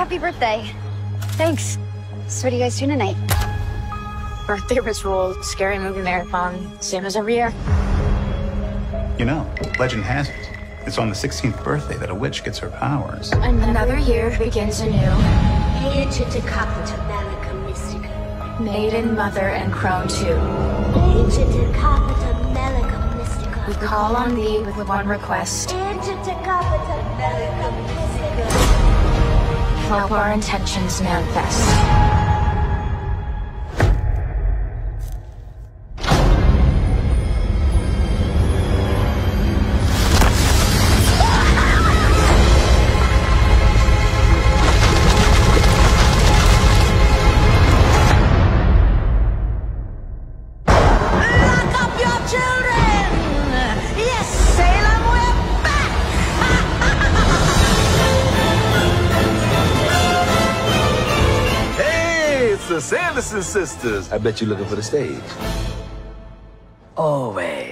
Happy birthday. Thanks. So what are you guys doing tonight? Birthday ritual, scary movie marathon, same as every year. You know, legend has it. It's on the 16th birthday that a witch gets her powers. And another year begins anew. Maiden, mother, and crone too. We call on thee with one request. Help our intentions manifest. The Sanderson Sisters. I bet you're looking for the stage. Always.